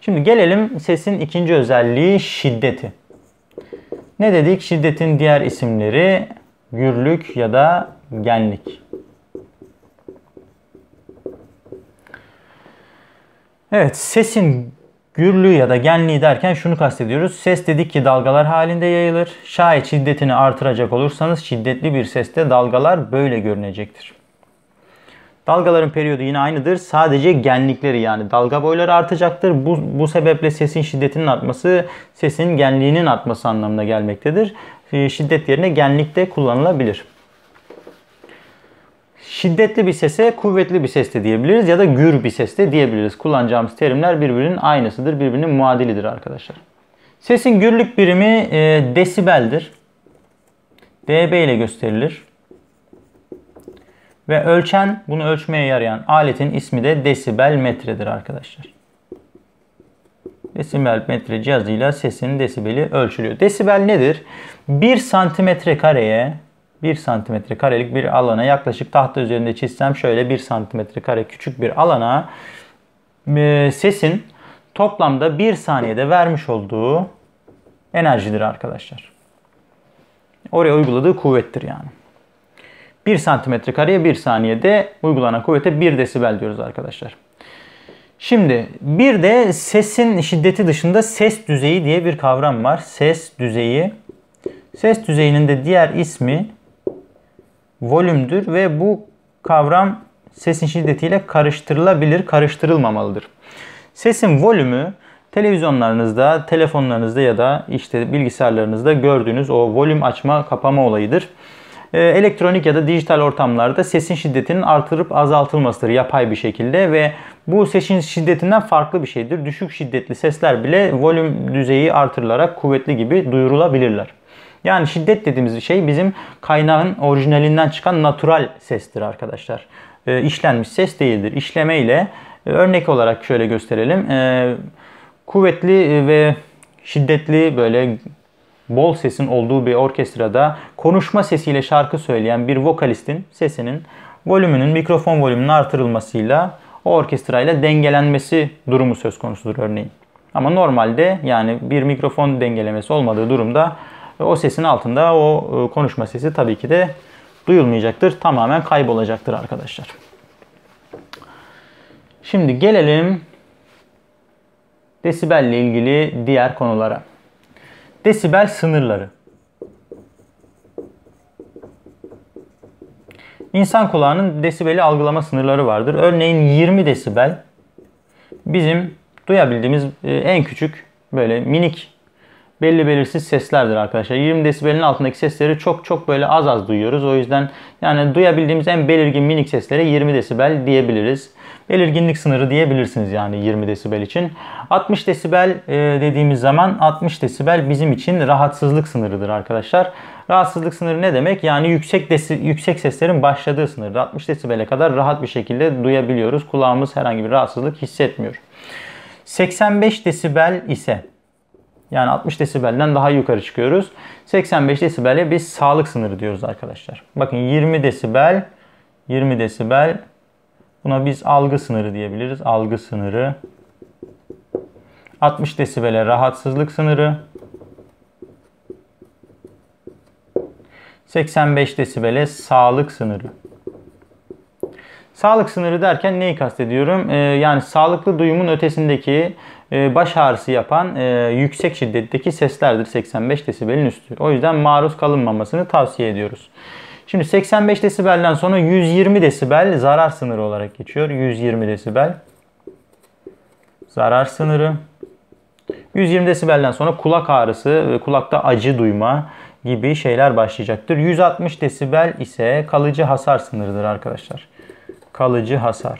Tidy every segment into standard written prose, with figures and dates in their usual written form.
Şimdi gelelim sesin ikinci özelliği şiddeti. Ne dedik? Şiddetin diğer isimleri gürlük ya da genlik. Evet, sesin gürlüğü ya da genliği derken şunu kastediyoruz. Ses dedik ki dalgalar halinde yayılır. Şayet şiddetini artıracak olursanız şiddetli bir seste dalgalar böyle görünecektir. Dalgaların periyodu yine aynıdır. Sadece genlikleri yani dalga boyları artacaktır. Bu sebeple sesin şiddetinin artması sesin genliğinin artması anlamına gelmektedir. Şiddet yerine genlik de kullanılabilir. Şiddetli bir sese kuvvetli bir ses de diyebiliriz ya da gür bir ses de diyebiliriz. Kullanacağımız terimler birbirinin aynısıdır, birbirinin muadilidir arkadaşlar. Sesin gürlük birimi desibeldir. dB ile gösterilir. Ve ölçen, bunu ölçmeye yarayan aletin ismi de desibel metredir arkadaşlar. Desibel metre cihazıyla sesin desibeli ölçülüyor. Desibel nedir? 1 santimetre kareye 1 santimetre karelik bir alana yaklaşık tahta üzerinde çizsem şöyle 1 santimetre kare küçük bir alana sesin toplamda 1 saniyede vermiş olduğu enerjidir arkadaşlar. Oraya uyguladığı kuvvettir yani. 1 santimetre kareye 1 saniyede uygulanan kuvvete 1 desibel diyoruz arkadaşlar. Şimdi bir de sesin şiddeti dışında ses düzeyi diye bir kavram var. Ses düzeyi. Ses düzeyinin de diğer ismi volümdür ve bu kavram sesin şiddetiyle karıştırılabilir, karıştırılmamalıdır. Sesin volümü televizyonlarınızda, telefonlarınızda ya da işte bilgisayarlarınızda gördüğünüz o volüm açma kapama olayıdır. Elektronik ya da dijital ortamlarda sesin şiddetinin artırıp azaltılmasıdır yapay bir şekilde ve bu sesin şiddetinden farklı bir şeydir. Düşük şiddetli sesler bile volüm düzeyi artırılarak kuvvetli gibi duyurulabilirler. Yani şiddet dediğimiz şey bizim kaynağın orijinalinden çıkan natural sestir arkadaşlar. İşlenmiş ses değildir. İşleme ile örnek olarak şöyle gösterelim. Kuvvetli ve şiddetli böyle bol sesin olduğu bir orkestrada konuşma sesiyle şarkı söyleyen bir vokalistin sesinin volümünün, mikrofon volümünün artırılmasıyla o orkestrayla dengelenmesi durumu söz konusudur örneğin. Ama normalde yani bir mikrofon dengelemesi olmadığı durumda o sesin altında o konuşma sesi tabii ki de duyulmayacaktır. Tamamen kaybolacaktır arkadaşlar. Şimdi gelelim desibel ile ilgili diğer konulara. Desibel sınırları. İnsan kulağının desibeli algılama sınırları vardır. Örneğin 20 desibel bizim duyabildiğimiz en küçük böyle minik belli belirsiz seslerdir arkadaşlar. 20 desibelin altındaki sesleri çok böyle az duyuyoruz. O yüzden yani duyabildiğimiz en belirgin minik seslere 20 desibel diyebiliriz. Belirginlik sınırı diyebilirsiniz yani 20 desibel için. 60 desibel dediğimiz zaman 60 desibel bizim için rahatsızlık sınırıdır arkadaşlar. Rahatsızlık sınırı ne demek? Yani yüksek seslerin başladığı sınırda 60 desibele kadar rahat bir şekilde duyabiliyoruz. Kulağımız herhangi bir rahatsızlık hissetmiyor. 85 desibel ise yani 60 desibelden daha yukarı çıkıyoruz. 85 desibele biz sağlık sınırı diyoruz arkadaşlar. Bakın 20 desibel buna biz algı sınırı diyebiliriz. Algı sınırı. 60 desibele rahatsızlık sınırı. 85 desibele sağlık sınırı. Sağlık sınırı derken neyi kastediyorum? Yani sağlıklı duyumun ötesindeki baş ağrısı yapan yüksek şiddetteki seslerdir 85 desibelin üstü. O yüzden maruz kalınmamasını tavsiye ediyoruz. Şimdi 85 desibelden sonra 120 desibel zarar sınırı olarak geçiyor. 120 desibel zarar sınırı. 120 desibelden sonra kulak ağrısı, kulakta acı duyma gibi şeyler başlayacaktır. 160 desibel ise kalıcı hasar sınırıdır arkadaşlar. Kalıcı hasar.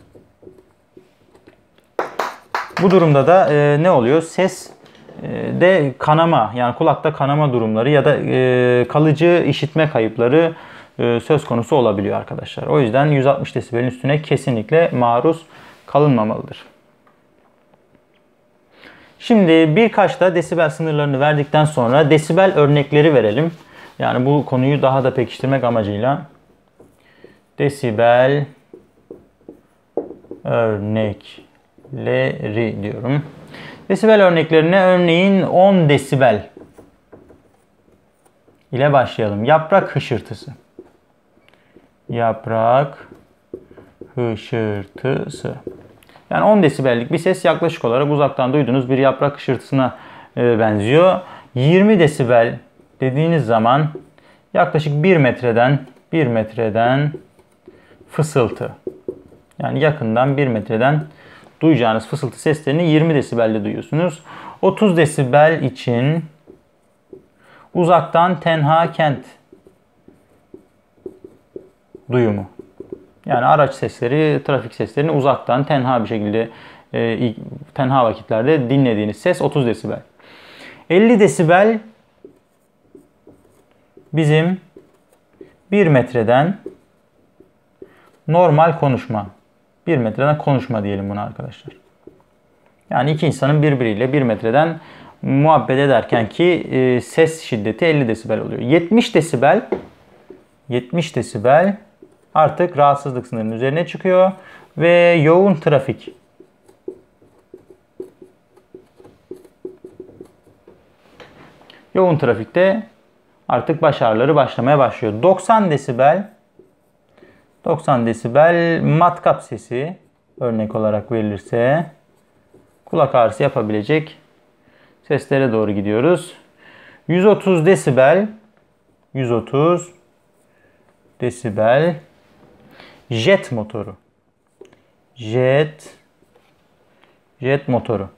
Bu durumda da ne oluyor? Ses de kanama yani kulakta kanama durumları ya da kalıcı işitme kayıpları söz konusu olabiliyor arkadaşlar. O yüzden 160 desibelin üstüne kesinlikle maruz kalınmamalıdır. Şimdi birkaç da desibel sınırlarını verdikten sonra desibel örnekleri verelim. Yani bu konuyu daha da pekiştirmek amacıyla. Desibel örnekleri diyorum. Desibel örneklerine örneğin 10 desibel ile başlayalım. Yaprak hışırtısı. Yaprak hışırtısı. Yani 10 desibellik bir ses yaklaşık olarak uzaktan duyduğunuz bir yaprak hışırtısına benziyor. 20 desibel dediğiniz zaman yaklaşık 1 metreden fısıltı. Yani yakından 1 metreden duyacağınız fısıltı seslerini 20 desibelde duyuyorsunuz. 30 desibel için uzaktan tenha kent duyumu. Yani araç sesleri, trafik seslerini uzaktan tenha bir şekilde tenha vakitlerde dinlediğiniz ses 30 desibel. 50 desibel bizim 1 metreden normal konuşma. 1 metreden konuşma diyelim buna arkadaşlar. Yani iki insanın birbiriyle 1 metreden muhabbet ederken ki ses şiddeti 50 desibel oluyor. 70 desibel artık rahatsızlık sınırının üzerine çıkıyor ve yoğun trafik. Yoğun trafikte artık baş ağrıları başlamaya başlıyor. 90 desibel matkap sesi örnek olarak verilirse kulak ağrısı yapabilecek seslere doğru gidiyoruz. 130 desibel jet motoru. Jet motoru.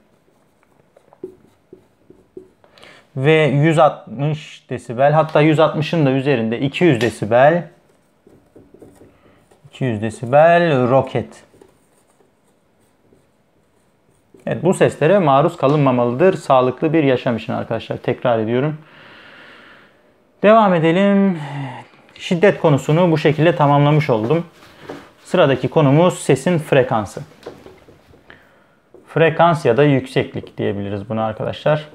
Ve 160 desibel, hatta 160'ın da üzerinde 200 desibel roket. Evet, bu seslere maruz kalınmamalıdır. Sağlıklı bir yaşam için arkadaşlar. Tekrar ediyorum. Devam edelim. Şiddet konusunu bu şekilde tamamlamış oldum. Sıradaki konumuz sesin frekansı. Frekans ya da yükseklik diyebiliriz buna arkadaşlar.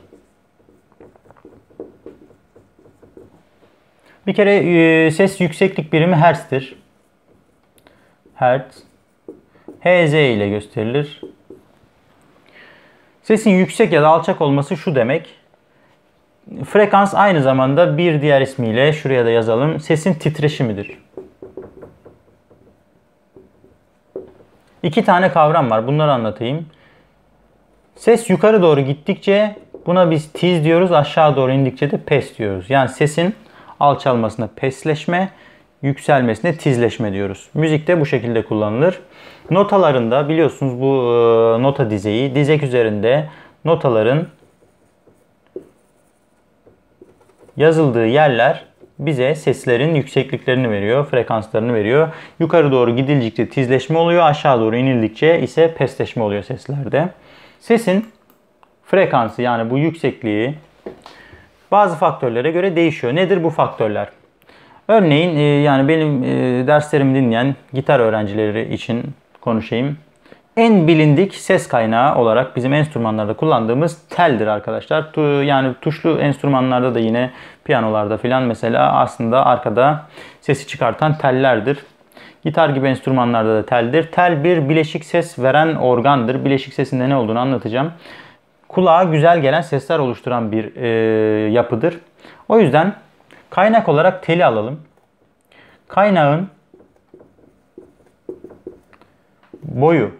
Bir kere ses yükseklik birimi hertz'tir. Hertz. Hz ile gösterilir. Sesin yüksek ya da alçak olması şu demek. Frekans aynı zamanda bir diğer ismiyle şuraya da yazalım. Sesin titreşimidir. İki tane kavram var. Bunları anlatayım. Ses yukarı doğru gittikçe buna biz tiz diyoruz. Aşağı doğru indikçe de pes diyoruz. Yani sesin alçalmasına pesleşme, yükselmesine tizleşme diyoruz. Müzikte bu şekilde kullanılır. Notalarında biliyorsunuz bu nota dizeyi, dizek üzerinde notaların yazıldığı yerler bize seslerin yüksekliklerini veriyor, frekanslarını veriyor. Yukarı doğru gidildikçe tizleşme oluyor, aşağı doğru inildikçe ise pesleşme oluyor seslerde. Sesin frekansı, yani bu yüksekliği bazı faktörlere göre değişiyor. Nedir bu faktörler? Örneğin yani benim derslerimi dinleyen gitar öğrencileri için konuşayım. En bilindik ses kaynağı olarak bizim enstrümanlarda kullandığımız teldir arkadaşlar. Yani tuşlu enstrümanlarda da yine piyanolarda filan mesela aslında arkada sesi çıkartan tellerdir. Gitar gibi enstrümanlarda da teldir. Tel bir bileşik ses veren organdır. Bileşik sesinde ne olduğunu anlatacağım. Kulağa güzel gelen sesler oluşturan bir yapıdır. O yüzden kaynak olarak teli alalım. Kaynağın boyu,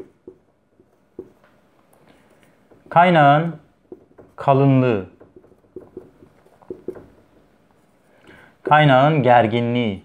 kaynağın kalınlığı, kaynağın gerginliği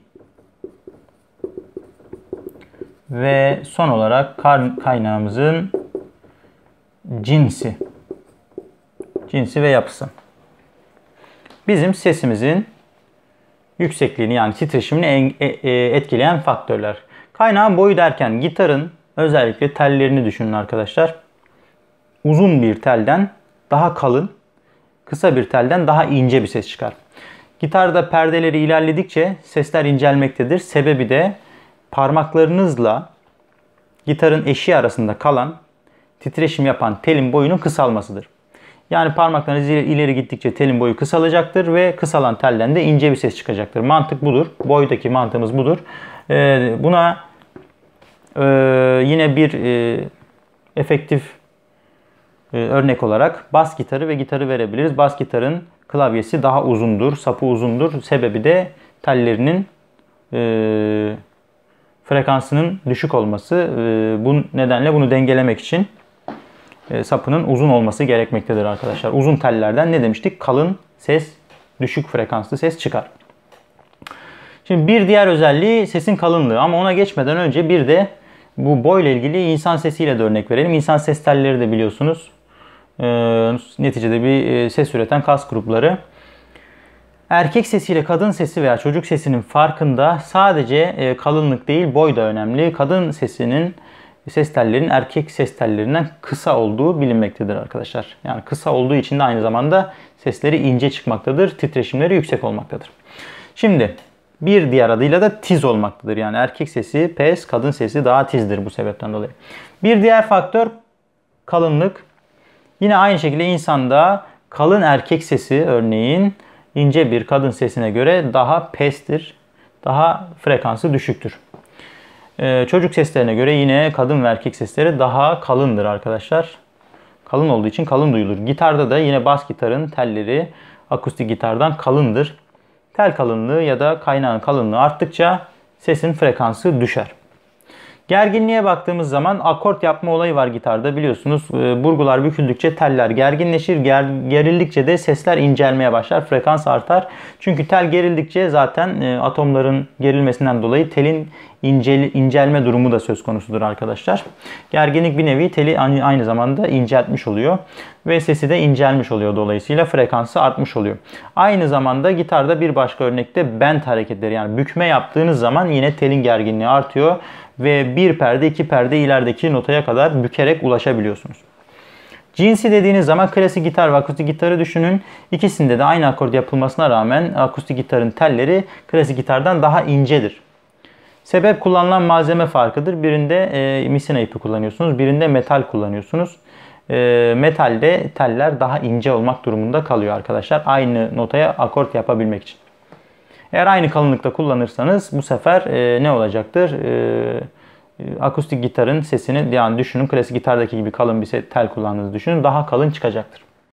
ve son olarak kaynağımızın cinsi ve yapısı. Bizim sesimizin yüksekliğini, yani titreşimini etkileyen faktörler. Kaynağın boyu derken gitarın özellikle tellerini düşünün arkadaşlar. Uzun bir telden daha kalın, kısa bir telden daha ince bir ses çıkar. Gitarda perdeleri ilerledikçe sesler incelmektedir. Sebebi de parmaklarınızla gitarın eşiği arasında kalan, titreşim yapan telin boyunun kısalmasıdır. Yani parmaklarınız ileri gittikçe telin boyu kısalacaktır ve kısalan telden de ince bir ses çıkacaktır. Mantık budur. Boydaki mantığımız budur. Buna yine bir efektif Örnek olarak bas gitarı ve gitarı verebiliriz. Bas gitarın klavyesi daha uzundur, sapı uzundur. Sebebi de tellerinin frekansının düşük olması. Bu nedenle bunu dengelemek için sapının uzun olması gerekmektedir arkadaşlar. Uzun tellerden ne demiştik? Kalın ses, düşük frekanslı ses çıkar. Şimdi bir diğer özelliği sesin kalınlığı, ama ona geçmeden önce bir de bu boyla ilgili insan sesiyle de örnek verelim. İnsan ses telleri de biliyorsunuz neticede bir ses üreten kas grupları. Erkek sesiyle kadın sesi veya çocuk sesinin farkında sadece kalınlık değil, boy da önemli. Kadın sesinin ses tellerinin erkek ses tellerinden kısa olduğu bilinmektedir arkadaşlar. Yani kısa olduğu için de aynı zamanda sesleri ince çıkmaktadır, titreşimleri yüksek olmaktadır. Şimdi bir diğer adıyla da tiz olmaktadır. Yani erkek sesi pes, kadın sesi daha tizdir bu sebepten dolayı. Bir diğer faktör kalınlık. Yine aynı şekilde insanda kalın erkek sesi örneğin ince bir kadın sesine göre daha pestir, daha frekansı düşüktür. Çocuk seslerine göre yine kadın ve erkek sesleri daha kalındır arkadaşlar. Kalın olduğu için kalın duyulur. Gitarda da yine bas gitarın telleri akustik gitardan kalındır. Tel kalınlığı ya da kaynağın kalınlığı arttıkça sesin frekansı düşer. Gerginliğe baktığımız zaman akort yapma olayı var gitarda, biliyorsunuz. Burgular büküldükçe teller gerginleşir. Gerildikçe de sesler incelmeye başlar. Frekans artar. Çünkü tel gerildikçe zaten atomların gerilmesinden dolayı telin incelme durumu da söz konusudur arkadaşlar. Gerginlik bir nevi teli aynı zamanda inceltmiş oluyor. Ve sesi de incelmiş oluyor. Dolayısıyla frekansı artmış oluyor. Aynı zamanda gitarda bir başka örnekte bend hareketleri, yani bükme yaptığınız zaman yine telin gerginliği artıyor. Ve bir perde, iki perde ilerideki notaya kadar bükerek ulaşabiliyorsunuz. Cinsi dediğiniz zaman klasik gitar ve akustik gitarı düşünün. İkisinde de aynı akord yapılmasına rağmen akustik gitarın telleri klasik gitardan daha incedir. Sebep kullanılan malzeme farkıdır. Birinde misina ipi kullanıyorsunuz, birinde metal kullanıyorsunuz. Metalde teller daha ince olmak durumunda kalıyor arkadaşlar. Aynı notaya akort yapabilmek için. Eğer aynı kalınlıkta kullanırsanız bu sefer ne olacaktır? Akustik gitarın sesini, yani düşünün klasik gitardaki gibi kalın bir tel kullandığınızı düşünün, daha kalın çıkacaktır.